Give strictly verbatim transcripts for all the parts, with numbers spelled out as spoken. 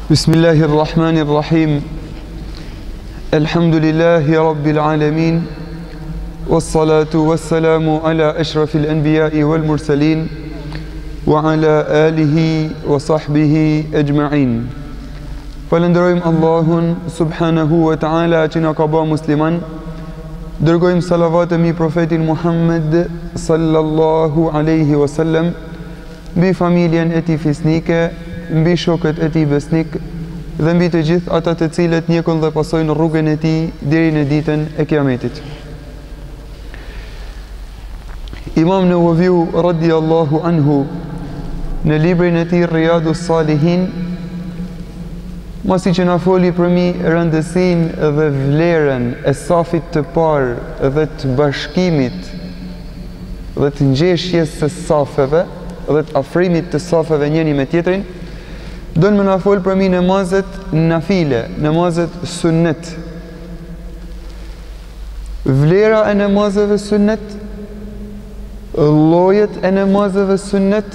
Bismillahirrahmanirrahim. Elhamdulillahi Rabbil alamin. Wassalatu wassalamu ala ashrafil anbiya'i wal mursalin wa ala alihi wa sahbihi ajma'in. Falenderojmë Allahun subhanahu wa ta'ala që na ka bërë musliman. Dërgojmë salavat e mi profetin Muhammed sallallahu alaihi wasallam, mbi familjen e tij fisnike, mbi shokët e tij besnik dhe mbi të gjithë ata të cilët ndjekën dhe pasojnë rrugën e tij deri në ditën e Kiametit. Imam Neveviut radhiyallahu anhu në librin e tij Rijadus salihin, masi që na foli për mi rëndësinë dhe vlerën e safit të parë dhe të bashkimit dhe të ngjeshjes së safeve dhe të afrimit të safeve njëri me tjetrin, do në më na fol për mi namazet nafile, namazet sunnet. Vlera e namazeve sunnet, llojet e namazeve sunnet,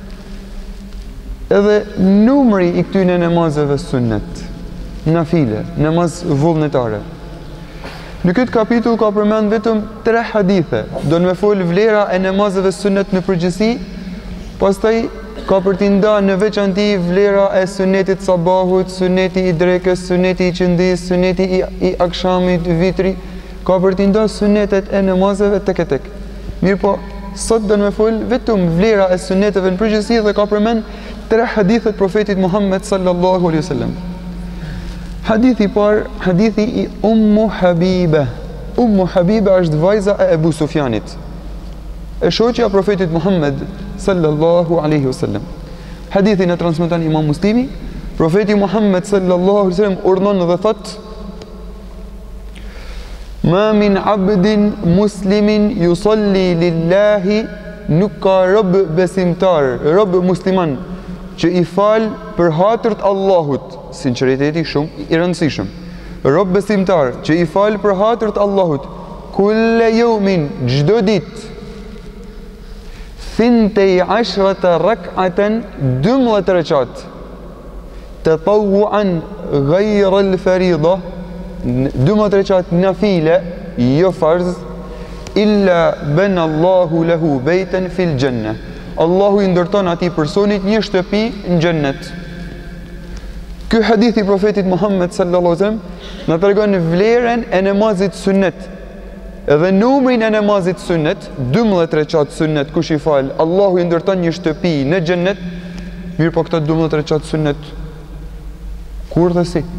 edhe numri i këtyre namazeve sunnet, nafile, namaz vullnetare. Në këtë kapitull ka përmend vetëm tre hadithe. Do në më fol vlera e namazeve sunnet në përgjithësi, pastaj ka për t'i nda në veçanti vlera e sunetit sabahut, suneti i drekës, suneti i qëndis, suneti i, i akshamit, vitri, ka për t'i nda sunetet e namazeve tek e tek. Mirë po, sot do në me fol vetëm vlera e suneteve në përgjithësi dhe ka përmend tre hadithet profetit Muhammed sallallahu alaihi wasallam. Hadithi par, hadithi i Ummu Habibe. Ummu Habibe është vajza e Ebu Sufjanit, e shoqja profetit Muhammed sallallahu alaihi wasallam. Hadithin e transmeton imam Muslimi. Profeti Muhammed sallallahu alaihi wasallam urdhon dhe thot: Ma min abdin muslimin yusalli lillahi, nuk ka rob besimtar, rob musliman që i fal për hatërt Allahut, sinqeriteti shumë i rëndësishëm. Rob besimtar që i fal për hatërt Allahut, kulle yawmin, çdo ditë, thintej ashrata rak'atan, dymbëdhjetë rekat, tatawwuan ghayra al-farida, dymbëdhjetë rekat nafile, jo farz, illa bana Allahu lahu baytan fil janna. Allahu i ndërton atij personit një shtëpi në xhennet. Ky hadith i profetit Muhammed sallallahu alaihi wasallam na tregon vlerën e namazit sunnet. Edhe numrin e namazit sunnet, dymbëdhjetë rekat sunnet, kush i fal, Allahu i ndërton një shtëpi në xhennet. Mirë po këto dymbëdhjetë rekat sunnet, kur dhe si?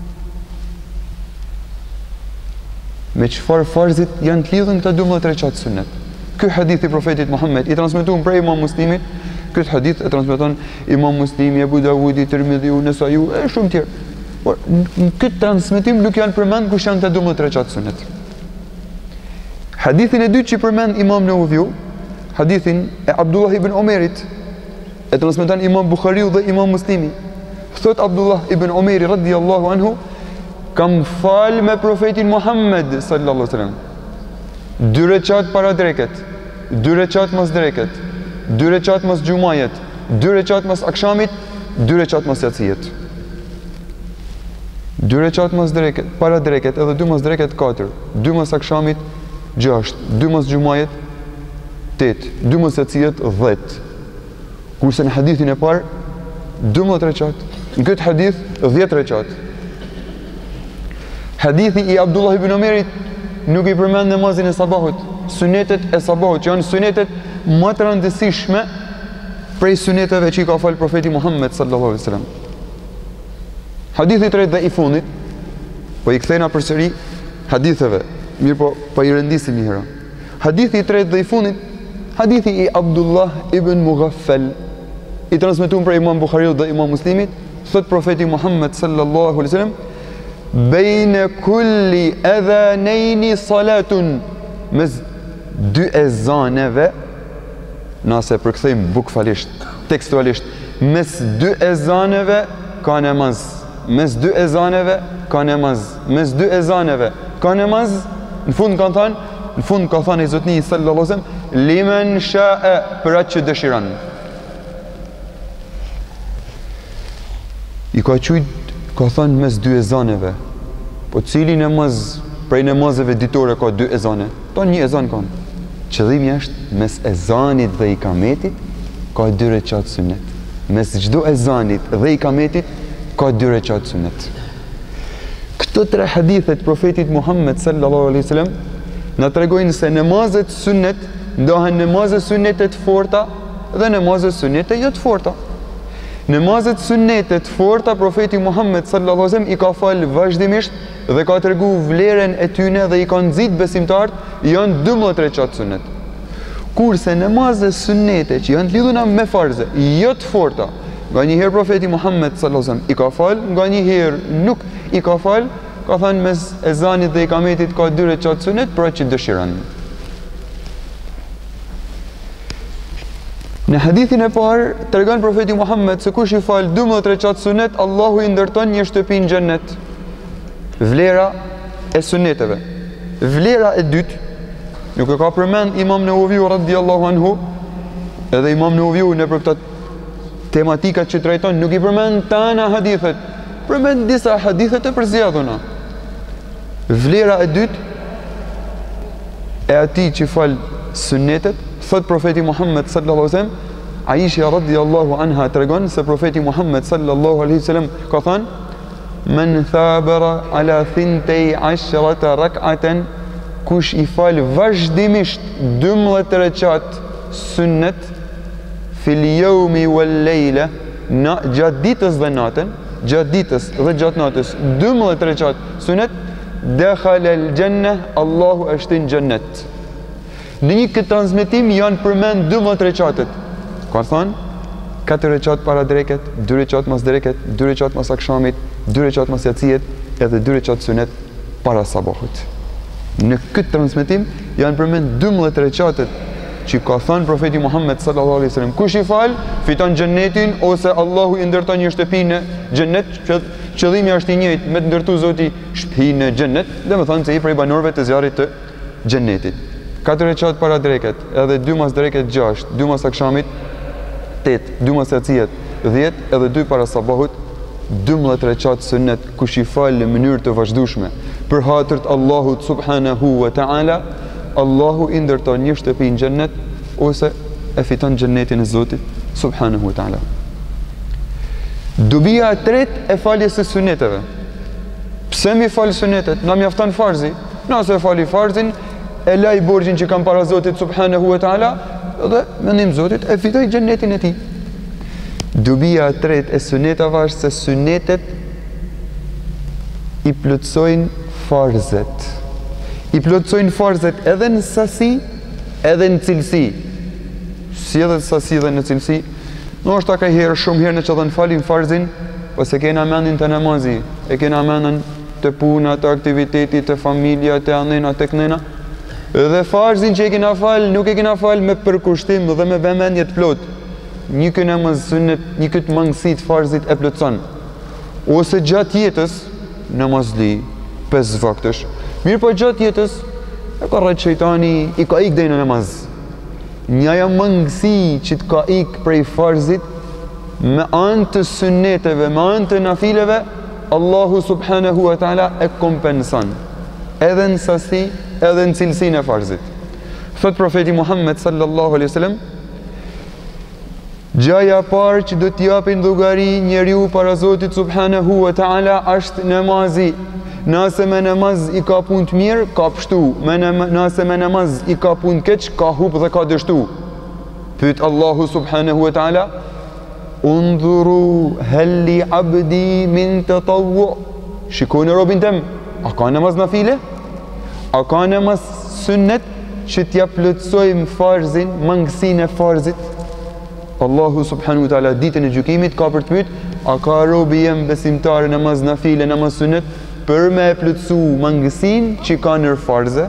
Me çfarë farzit janë të lidhur këto dymbëdhjetë rekat sunnet? Ky hadith i profetit Muhammed i transmetuar prej imam Muslimit, ky hadith e transmeton imam Muslimi, Abu Dawudi, Tirmidhiu, Nesaiu e shumë tjerë. Por në këtë transmetim nuk janë përmend kush janë të dymbëdhjetë rekat sunnet. Hadithin e dytë që përmend imam Neveviut, hadithin e Abdullah ibn Omerit, e transmeton imam Buhariu dhe imam Muslimi. Thot Abdullah ibn Omeri radhiyallahu anhu, kam fal me profetin Muhammed sallallahu alaihi wasallam dy rekat para dreket, dy rekat mas dreket, dy rekat mas gjumajet, dy rekat mas akshamit, dy rekat mas yacijet. Dy rekat mas dreket, para dreket, edhe dy mas dreket katër, dy mas akshamit gjasht, dy mas gjumajet tet, dy mas yacijet dhjetë. Kurse në hadithin e parë dymbëdhjetë rekat, në këtë hadith dhjetë rekat. Hadithi i Abdullah ibn Omerit nuk i përmend namazin e sabahut, sunetet e sabahut, që janë sunetet më të rëndësishme prej suneteve që i ka fal profeti Muhammed sallallahu alaihi wasallam. Hadithi i tretë dhe i fundit, po i kthejna përsëri haditheve, mirë po po i rëndisim një herë. Hadithi i tretë dhe i fundit, hadithi i Abdullah ibn Mughaffal, i transmetuar prej imam Buhariu dhe imam Muslimit, thot profeti Muhammed sallallahu alaihi wasallam: Bejne kulli edhanejni salatun, mes dy ezaneve, nëse përkthejmë bukfalisht, tekstualisht, mes dy ezaneve ka namaz, mes dy ezaneve ka namaz, mes dy ezaneve ka namaz. Në fund kanë thënë, në fund ka thënë i Zotni sallallahu alaihi wasallam, limen sha'a, për atë që dëshiron. I ka qujt, ka thënë mes dy ezaneve. Po cili namaz prej namazeve ditore ka dy ezane? To një ezan kanë. Qëllimi është mes ezanit dhe ikametit ka dy rekat sunet. Mes çdo ezanit dhe ikametit ka dy rekat sunet. Këto tre hadithet profetit Muhammed sallallahu alaihi wasallam na tregojnë se namazet sunet ndohen namazet sunete të forta dhe namazet sunete jo të forta. Namazet sunete të forta profeti Muhammed sallallahu alaihi wasallam i ka fal vazhdimisht dhe ka tregu vlerën e tyne dhe i ka nxit besimtarët janë dymbëdhjetë rekat sunet. Kurse namazet sunete që janë lidhuna me farze, jo të forta, nga një herë profeti Muhammed sallallahu alaihi wasallam i ka fal, nga një herë nuk i ka fal, ka thënë mes ezanit dhe ikametit ka dy rekat sunet për atë që dëshiron. Në hadithin e parë tregon profeti Muhammed se kush i fal dymbëdhjetë rekat sunet, Allahu i ndërton një shtëpi në xhennet. Vlera e suneteve. Vlera e dytë, nuk e ka përmend imam Neveviut radhiyallahu anhu, edhe imam Neveviut në për këto tematikat që trajton nuk i përmend tana hadithet, përmend disa hadithet e përzgjedhura. Vlera e dytë e atij që fal sunetet, thot profeti Muhammed sallallahu alaihi wasallam, Aisha radhiyallahu anha tregon se profeti Muhammed sallallahu alaihi wasallam ka thënë: Men thabara ala thintej ashrata rak'atan, kush i fal vazhdimisht dymbëdhjetë rekat sunnet fil yawmi wal layla, na gjatë ditës dhe natën, gjatë ditës dhe gjatë natës dymbëdhjetë rekat sunnet, dakhala al jannah, Allahu është në xhennet. Në një këtë transmetim janë përmend dymbëdhjetë rekatet. Ka thënë katër rekat para dreket, dy rekat mas dreket, dy rekat mas akşamit, dy rekat mas yaciet, edhe dy rekat sunet para sabahut. Në këtë transmetim janë përmend dymbëdhjetë rekatet që ka thënë profeti Muhammed sallallahu alaihi wasallam, kush i fal fiton xhennetin ose Allahu i ndërton një shtëpi në xhennet. Qëllimi është i njëjtë, me të ndërtu Zoti shtëpinë në xhennet, domethënë se i prej banorëve të zjarrit të xhennetit. Katër rekat para dreket, edhe dy mas dreket gjashtë, dy mas akşamit tetë, dy mas yaciet dhjetë, edhe dy para sabahut dymbëdhjetë rekat sunet, kush i fal në mënyrë të vazhdueshme për hatër të Allahut subhanahu wa taala, Allahu i ndërton një shtëpi në xhennet ose e fiton xhennetin e Zotit subhanahu wa taala. Dobia e tretë e faljes së suneteve. Pse mi fal sunetet? Na mjafton farzi. Nëse fali farzin, e laj borxhin që kam para Zotit subhanahu wa taala dhe mendim Zotit e fitoj xhennetin e tij. Dobia e tretë e sunetave është se sunetet i plotësojnë farzet. I plotësojnë farzet edhe në sasi, edhe në cilësi. Si edhe në sasi dhe në cilësi. Në është ta ka herë, shumë herë në që dhe në falin farzin, po se kena mendin të namazi, e kena mendin të puna, të aktiviteti, të familja, të anena, të knena. Edhe farzin që e kena fal, nuk e kena fal me përkushtim dhe me vëmendje të plot. Një këtë namaz sunet, një këtë mangësit farzit e plotëson. Ose gjatë jetës, namazli, pesë vaktësh. Mirë po gjatë jetës, e ka rrejtë shejtani, i ka ik dhe në namaz. Njaja mangësi që të ka ik prej farzit, me anë të sunneteve, me anë të nafileve, Allahu subhanahu wa ta'ala e kompensan. Edhe në sasi, edhe në cilësin e farzit. Thot profeti Muhammed sallallahu alaihi wasallam, gjaja parë që do t'japin dhugari njeriu para Zotit subhanahu wa ta'ala është namazi. Nëse me namaz i ka punë të mirë, ka pështu. Nëse me namaz i ka punë keq, ka hup dhe ka dështu. Pyet Allahu subhanahu wa ta'ala, undhuru halli abdi min tatawwu. Shikoni robin tem, a ka namaz nafile? A ka namaz sunnet që t'ja plotësojmë farzin, mangësinë e farzit? Allahu subhanahu wa ta'ala ditën e gjykimit ka për të pyet, a ka robi jem besimtar namaz nafile, namaz sunnet, për me e plëtsu mangësin që ka nër farze?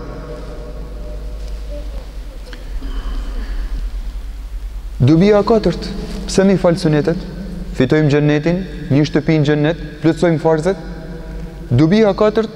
Dobia katërt, pse mi falë sunetet? Fitojmë xhennetin, një shtëpi në xhennet, plëtsojmë farzet? Dobia katërt,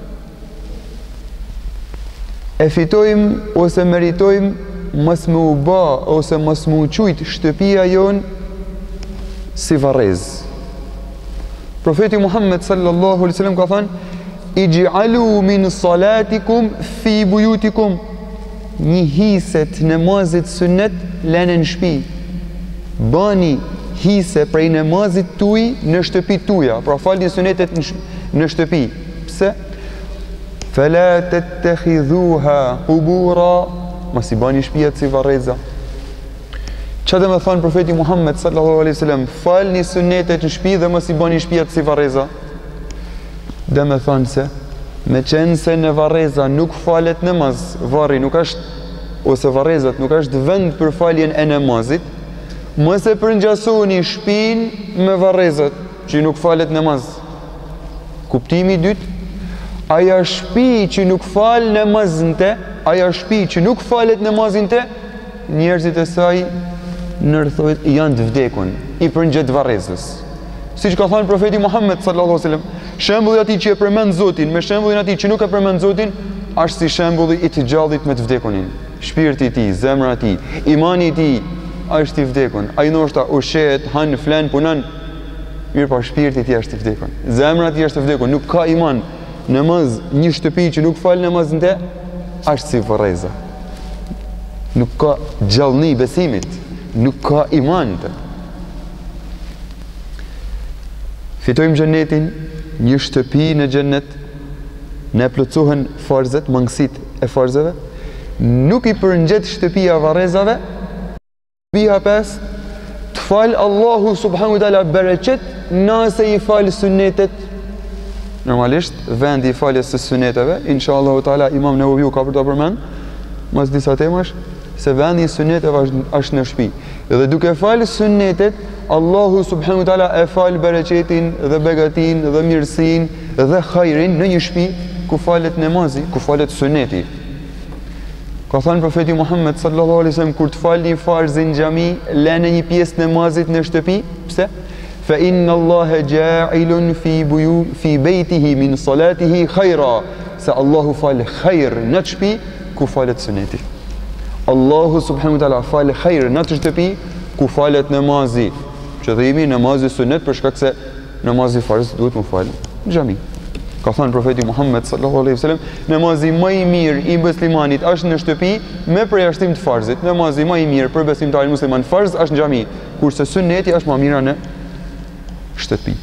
e fitojmë ose meritojmë mos më u ba ose mos më u qujt shtëpia jonë si varrez. Profeti Muhammed sallallahu alaihi wasallam ka thënë: "Ij'alu min salatikum fi buyutikum." Një hise të namazit sunet lënë në shtëpi. Bani hise prej namazit tuaj në shtëpi tuaja, pra falni sunetet në shtëpi. Pse? Fala tattakhidhuha qubura, mos i bani shtëpiat si varreza. Çfarë do të thonë profeti Muhammed sallallahu alaihi wasallam, falni sunetet në shtëpi dhe mos i bani shtëpiat si varreza? Dhe me thonë se me qenë se në varreza nuk falet namaz, varri nuk është, ose varrezat nuk është vend për faljen e namazit, mos e përngjasoni shtëpinë me varrezat që nuk falet namaz. Kuptimi i dytë, aja shtëpi që nuk fal namazin te, aja shtëpi që nuk falet namazin te, njerëzit e saj nërthojt janë të vdekun, i përngjet varrezës. Si që ka thënë profeti Muhammed sallallahu alaihi wasallam, shembulli atij që e përmend Zotin me shembullin atij që nuk e përmend Zotin, është si shembulli i të gjallit me të vdekunin. Shpirti i tij, zemra e tij, imani i tij është i vdekun. Ai ndoshta ushqehet, han, flen, punon, mirë po shpirti i tij është i vdekun. Zemra e tij është e vdekun, nuk ka iman. Namaz, një shtëpi që nuk fal namazin te, është si varreza. Nuk ka gjallëni besimit, nuk ka iman te. Fitojmë xhenetin, një shtëpi në xhenet, ne plotësohen farzet, mangësit e farzeve, nuk i përngjet shtëpia varrezave. Shtëpia pesë, të fal Allahu subhanahu wa taala bereqet nëse i fal sunetet. Normalisht vendi i faljes së suneteve, inshallah taala imam Neveviut ka për të përmend mas disa temash se vendi i suneteve është në shtëpi. Dhe duke fal sunetet, Allahu subhanahu wa taala e fal bereqetin dhe begatin dhe mirësin dhe hajrin në një shtëpi ku falet namazi, ku falet suneti. Ka thënë profeti Muhammed sallallahu alaihi wasallam, kur të falni farzin xhami, lënë një pjesë namazit në shtëpi. Pse? Fa inna Allaha ja'ilun fi buyu fi baytihi min salatihi khayra. Se Allahu fal khair në shtëpi ku falet suneti. Allahu subhanahu wa taala fal khair në shtëpi ku falet namazi. Që themi namazi sunet për shkak se namazi farz duhet mu fal në xhami. Ka thënë profeti Muhammed sallallahu alaihi wasallam, namazi më i mirë i muslimanit është në shtëpi me përjashtim të farzit. Namazi më i mirë për besimtarin musliman farz është në xhami, kurse suneti është më mira në shtëpi.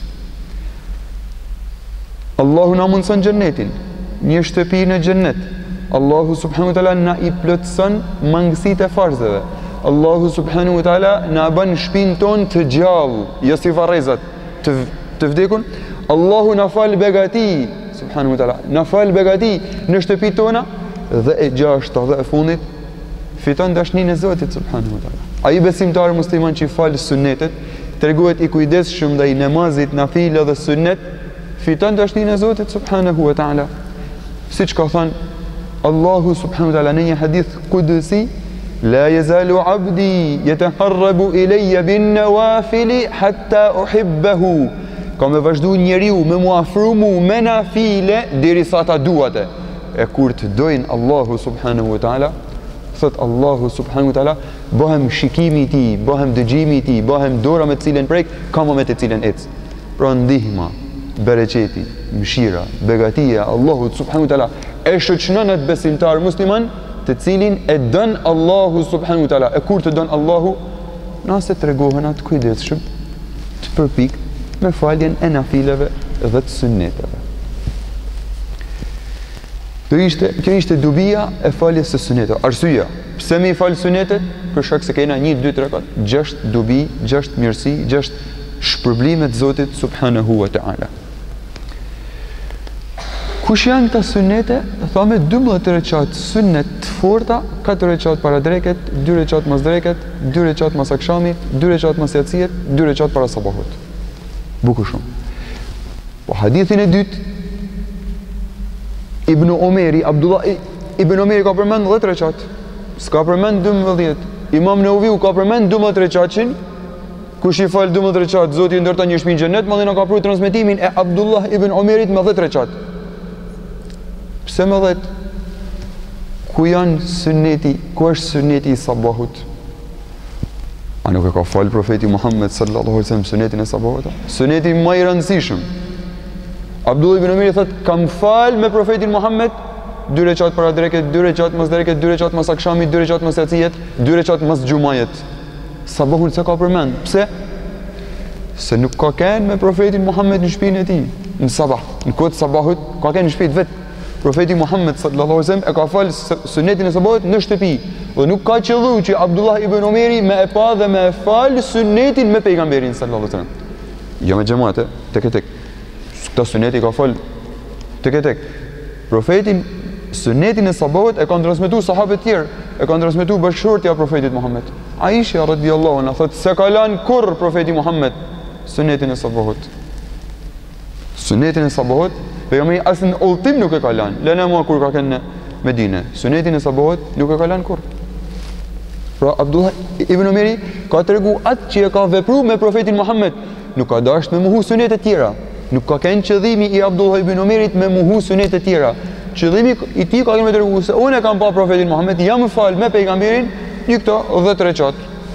Allahu na mundson xhenetin, një shtëpi në xhenet. Allahu subhanahu wa taala na i plotson mangësitë e farzeve. Allahu subhanahu wa taala na bën shtëpinë tonë të gjallë, jo si varrezat të, të vdekun. Allahu na fal begati, subhanahu wa taala, na fal begati në shtëpitë tona dhe e gjashta dhe e fundit fiton dashninë e Zotit subhanahu wa taala. Ai besimtar musliman që fal sunetet, treguhet i kujdesshëm ndaj namazit, nafile dhe sunet, fiton dashninë e Zotit subhanahu wa taala. Siç ka thënë Allahu subhanahu wa taala në një hadith qudsi, la yazalu 'abdi yataharrabu ilayya bin nawafili hatta uhibbahu. Ka me vazhdu njeriu me mu afru mu me nafile derisa ta duate. E kur të dojnë Allahu subhanahu wa taala, thot Allahu subhanahu wa taala, bëhem shikimi i tij, bëhem dëgjimi i tij, bëhem dora me të cilën prek, ka moment të cilën ec. Pra ndihma, bereqeti, mëshira, begatia Allahu subhanahu wa taala e shoqënon atë besimtar musliman të cilin e don Allahu subhanahu wa taala. E kur të don Allahu, nëse tregohen atë kujdesshëm të përpik me faljen e nafileve dhe të sunneteve. Do ishte, kjo ishte dubia e faljes së suneteve. Arsyeja, pse mi fal sunetet? Për shkak se kena një, dy, tre, katër, gjashtë dubi, gjashtë mirësi, gjashtë shpërblime të Zotit subhanahu wa taala. Kush janë këta sunete? Thame dymbëdhjetë rekat sunnet të forta, katër rekat para dreket, dy rekat mas dreket, dy rekat mas akshamit, dy rekat mas yaciet, dy rekat para sabahut. Bukur shumë. Po hadithin e dytë, Ibn Omeri, Abdullah Ibn Omeri ka përmend dhjetë rekat, s'ka përmend dymbëdhjetë. Imam Neveviut ka përmend dymbëdhjetë rekatin, kush i fal dymbëdhjetë rekat, Zoti i ndërton një shtëpi në xhenet, madje na ka pru transmetimin e Abdullah Ibn Omerit me dhjetë rekat. Pse me dhjetë? Ku janë sunneti, ku është sunneti i sabahut? A nuk e ka fal profeti Muhammed sallallahu alaihi wasallam sunetin e sabahut? Suneti më i rëndësishëm. Abdullah ibn Umeri thot, kam fal me profetin Muhammed dy rekat para dreket, dy rekat mas dreket, dy rekat mas akshamit, dy rekat mas yacijet, dy rekat mas xumajet. Sabahun se ka përmend. Pse? Se nuk ka qenë me profetin Muhammed në shtëpinë e tij në sabah. Në kohë të sabahut ka qenë në shtëpi vet. Profeti Muhammed sallallahu alaihi wasallam e ka fal sunetin e sabahut në shtëpi. Dhe nuk ka qelluar që Abdullah ibn Umeri me e pa dhe me e fal sunetin me pejgamberin sallallahu alaihi wasallam. Jo me xhamate, tek tek. Këto suneti ka fal tek tek. Profetin sunetin e sabahut e kanë transmetuar sahabët tjerë, e kanë transmetuar bashkëshortja profetit Muhammed. Aisha radhiyallahu anha thotë se ka lënë kurr profeti Muhammed sunetin e sabahut. Sunetin e sabahut, pejgamberi as në udhtim nuk e ka lënë. Lënë mua kur ka qenë në Medinë. Sunetin e sabahut nuk e ka lënë kurr. Pra Abdullah ibn Umeri ka tregu atë që e ka vepruar me profetin Muhammed, nuk ka dashur me muhu sunet e tjera. Nuk ka qenë qëllimi i Abdullah ibn Umerit me muhu sunet e tjera. Qëllimi i tij ka qenë me tregu se unë e kam pa profetin Muhammed, jam fal me pejgamberin një këto dhjetë rekat.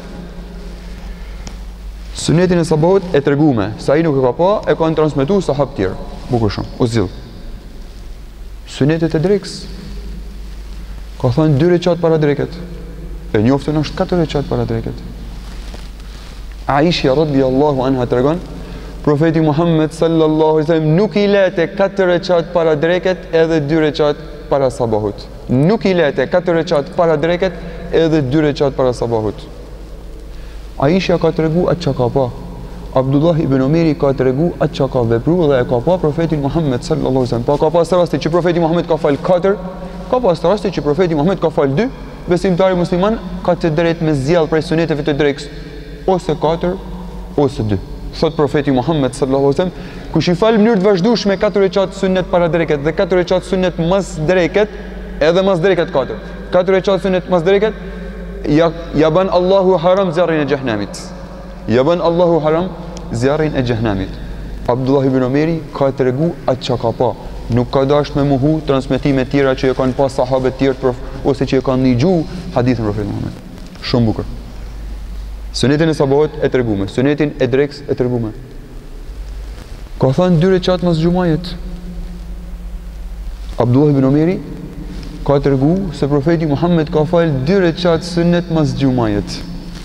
Sunetin e sabahut e treguame, sa ai nuk e ka pa, e kanë transmetuar sahabë tjerë. Bukur shumë. U zill. Sunetet e drekës. Ka thënë dy rekat para dreket. E njoftën është katër rekat para dreket. Aisha radhiyallahu anha tregon, profeti Muhammed sallallahu alaihi wasallam nuk i lete katër rekat para dreket edhe dy rekat para sabahut. Nuk i lete katër rekat para dreket edhe dy rekat para sabahut. Aisha ka tregu atë që ka pa. Abdullah ibn Umeri ka tregu atë që ka vepruar dhe e ka pa profetin Muhammed sallallahu alaihi wasallam. Pa ka pas rasti që profeti Muhammed ka fal katër, ka pas rasti që profeti Muhammed ka fal dy. Besimtari musliman ka të drejtë me zgjallë prej suneteve të drekës, ose katër ose dy. Thot profeti Muhammed sallallahu alaihi wasallam, kush i fal në mënyrë të vazhdueshme katër rekat sunet para dreket dhe katër rekat sunet mas dreket, edhe mas dreket katër. Katër rekat sunet mas dreket, ja ja ban Allahu haram zjarrin e xhehenamit. Ja ban Allahu haram zjarrin e xhehenamit. Abdullah ibn Umeri ka tregu atë që ka pa. Nuk ka dashur me muhu transmetime të tjera që e kanë pas sahabët të tjerë ose që e kanë dëgjuar hadithin e profetit Muhammed. Shumë bukur. Sunetin e sabahut e treguame, sunetin e drekës e treguame. Ka thënë dy rekat mas xumajet. Abdullah ibn Umeri ka tregu se profeti Muhammed ka fal dy rekat sunet mas xumajet.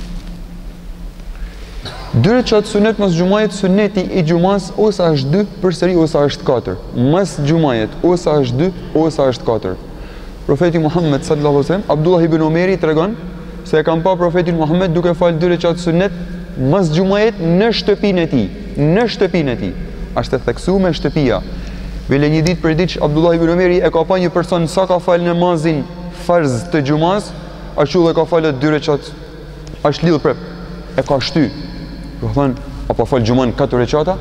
Dy rekat sunet mas xumajet, suneti i xumas ose është dy përsëri ose është katër. Mas xumajet ose është dy ose është katër. Profeti Muhammed sallallahu alaihi wasallam, Abdullah ibn Umeri tregon se e kam pa profetin Muhammed duke fal dy rekat sunet mas xumajet në shtëpinë e tij, në shtëpinë e tij. Është e theksuar me shtëpia. Vele një ditë për ditë Abdullah ibn Umeri e ka pa një person sa ka fal namazin farz të xumas, ashtu dhe ka falë dy rekat. Është lidh prap. E ka shty. Do thënë, apo fal xhuman katër rekata?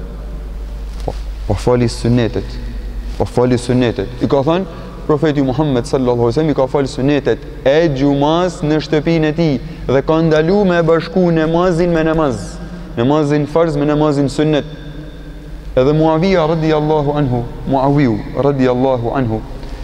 Po, po fali sunetet. Po fali sunetet. I ka thënë profeti Muhammed sallallahu alaihi wasallam i ka fal sunetet e xumas në shtëpinë e tij dhe ka ndaluar me bashku namazin me namaz. Namazin farz me namazin sunnet. Edhe Muawiya radhiyallahu anhu, Muawiu radhiyallahu anhu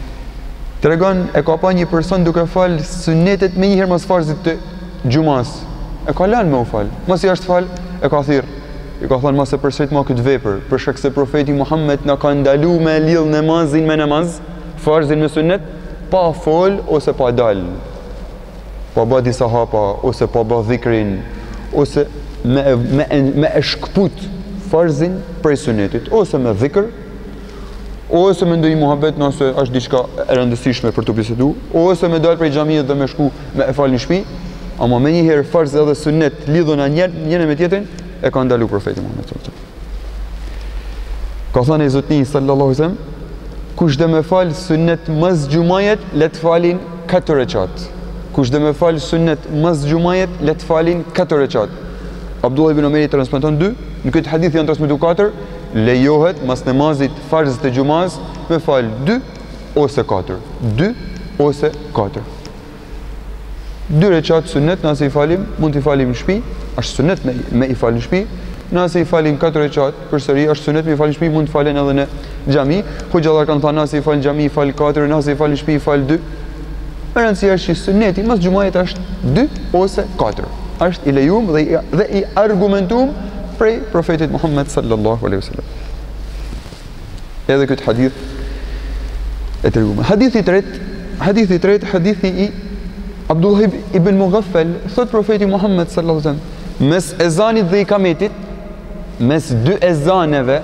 tregon e ka pa një person duke fal sunetet më një herë mas farzit të xumas. E ka lënë me u fal. Mos i është fal, e ka thirr. I ka thënë mos e përsërit më këtë vepër, për shkak se profeti Muhammed na ka ndaluar me lidh namazin me namaz, farzin me sunnet, pa fol ose pa dal. Pa bë disa hapa ose pa bë dhikrin ose me me me e shkput farzin prej sunetit, ose me dhikr, ose me ndonjë muhabet nëse është diçka e rëndësishme për të biseduar, ose me dal prej xhamisë dhe me shku me e fal në shtëpi. Ama me njëherë farz edhe sunnet lidhuna njëne me tjetrin, e ka ndalu profeti Muhammed sallallahu alaihi wasallam. Ka thënë i Zotni sallallahu alaihi wasallam, kush dhe me fal sunnet mas xumajet, le të falin katër rekat. Kush dhe me fal sunnet mas xumajet, le të falin katër rekat. Abdullah ibn Umeri transmeton dy, në këtë hadith janë transmetuar katër, lejohet mas namazit farz të xumas me fal dy ose katër. dy ose katër. Dy rekat sunnet nëse i falim, mund t'i falim në shtëpi, është sunnet me, me i fal në shtëpi. Nëse i falim katër rekat, përsëri është sunnet me i fal në shtëpi, mund të falen edhe në xhami. Hoxhallar kanë thënë nëse i fal në xhami i fal katër, nëse i fal në shtëpi i fal dy. Me rëndësia është që sunneti mas xumajet është dy ose katër. është i lejuar dhe i, dhe i argumentuar prej profetit Muhammed sallallahu alaihi wasallam. Edhe këtë hadith e treguam. Hadithi i tretë, hadithi i tretë, hadithi i Abdullah ibn Mughaffal, thot profeti Muhammed sallallahu alaihi wasallam, mes ezanit dhe ikametit, mes dy ezaneve,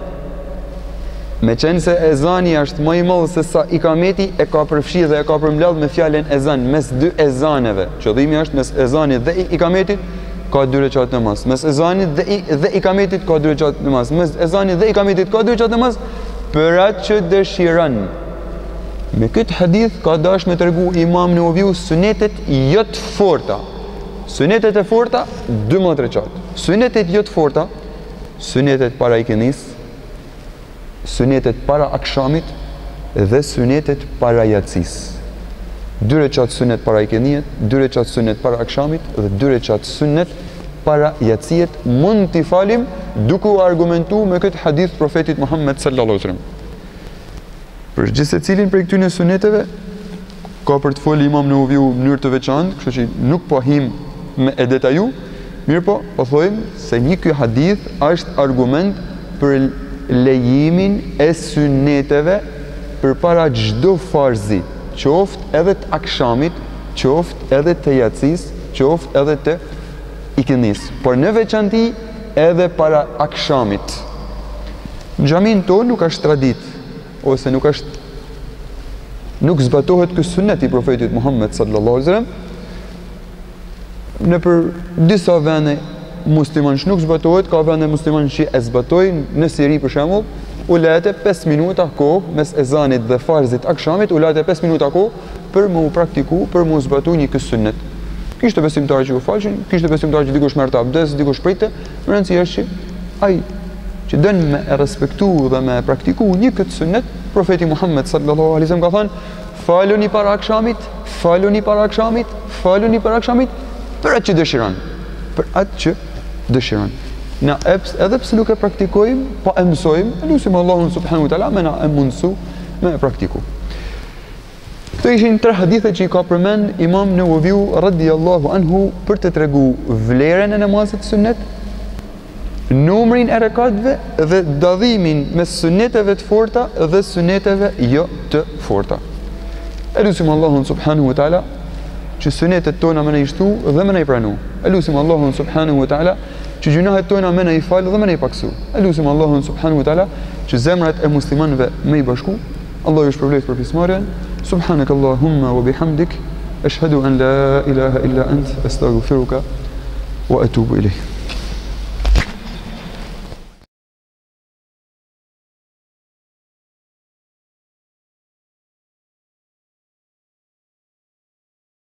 me qenë se ezani është më i madh se sa ikameti, e ka përfshi dhe e ka përmbledh me fjalën ezan, mes dy ezaneve. Qëllimi është mes ezanit dhe ikametit ka dy rekat namaz. Mes ezanit dhe, dhe ikametit ka dy rekat namaz. Mes ezanit dhe ikametit ka dy rekat namaz për atë që dëshiron. Me këtë hadith ka dash me tregu imam Neveviut sunetet jo të forta. Sunetet e forta dymbëdhjetë rekat. Sunetet jo të forta, sunetet para ikindis, sunetet para akshamit dhe sunetet para yatsis. Dy rekat sunet para ikindijit, dy rekat sunet para akshamit dhe dy rekat sunet para yatsiet mund t'i falim duke u argumentuar me këtë hadith profetit Muhammed sallallahu alaihi wasallam. Për gjithë secilin prej këtyre suneteve ka për të folë imam Neveviut në mënyrë të veçantë, kështu që nuk po him me e detaju, mirë po, po thojmë se një ky hadith është argument për lejimin e suneteve përpara çdo farzi, qoftë edhe të akshamit, qoftë edhe të yatsis, qoftë edhe të ikindis, por në veçanti edhe para akshamit. Në xhaminë tonë nuk është tradit, ose nuk është nuk zbatohet ky sunet i profetit Muhammed sallallahu alaihi wasallam. Në për disa vende muslimanë nuk zbatohet, ka vende muslimanë që e zbatojnë. Në Siri për shembull, u lete pesë minuta kohë mes ezanit dhe farzit akshamit, u lete pesë minuta kohë për më u praktiku, për më u zbatu një ky sunet. Kishte besimtarë që u falshin, kishte besimtarë që dikush merrte abdes, dikush prite, më rëndësishme është që ai që dën me e respektu dhe me e praktiku një këtë sunet, profeti Muhammed sallallahu alaihi wasallam ka thënë: faluni para akshamit, faluni para akshamit, faluni para akshamit, për atë që dëshiron, për atë që dëshiron. Na edhe pse nuk e praktikojmë, po e mësojmë, lutim Allahun subhanahu wa taala me na e mundsu me e praktiku. Këto ishin tre hadithe që i ka përmend imam Neveviut radhiyallahu anhu për të tregu vlerën e namazit sunnet, numrin e rekatëve dhe dallimin mes suneteve të forta dhe suneteve jo të forta. E lutim Allahun subhanahu wa taala që sunetet tona më në i shtu dhe më në i pranu. E lutim Allahun subhanahu wa taala që gjunahet tona më në i falë dhe më në i paksu. E lutim Allahun subhanahu wa taala që zemrat e muslimanëve më i bashku. Allah ju shpërblet për pjesëmarrjen. Subhanak Allahumma wa bihamdik, ashhadu an la ilaha illa ant, astaghfiruka wa atubu ilayk.